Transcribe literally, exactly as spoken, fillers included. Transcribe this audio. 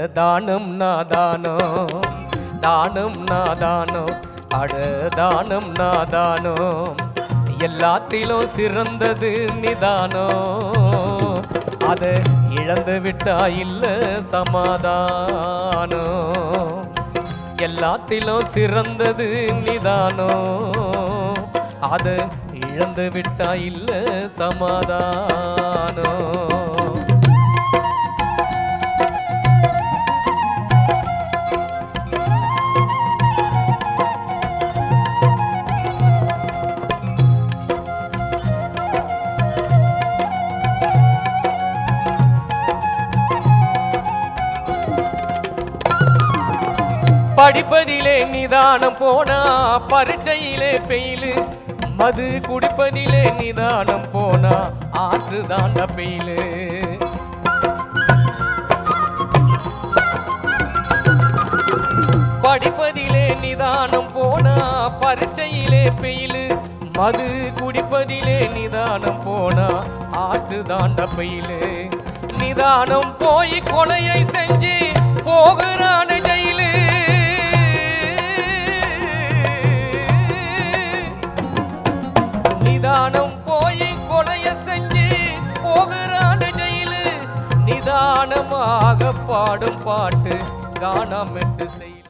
தானம் நாதானம் தானம் நாதானம் அட தானம் நாதானம் எல்லாத்திலும் சிறந்தது நிதானம் அதை இழந்து விட்டா இல்ல சமாதானம் எல்லாத்திலும் சிறந்தது நிதானம் அதை இழந்து விட்டா இல்ல சமாதானம் படிப்பதிலே நிதானம் போனா பரீட்சையிலே பெயிலு மது குடிப்பதிலே நிதானம் போனா ஆற்று தாண்ட பெயிலு படிப்பதிலே நிதானம் போனா பரீட்சையிலே பெயிலு மது குடிப்பதிலே நிதானம் போனா ஆற்று தாண்ட பெயிலு நிதானம் போய் கொலையை செஞ்சு போகிறான ஜெயிலு நிதானம் போய் கொலைய செஞ்சு போகிறான ஜெயிலு நிதானமாக பாடும் பாட்டு காணாமட்டு செய்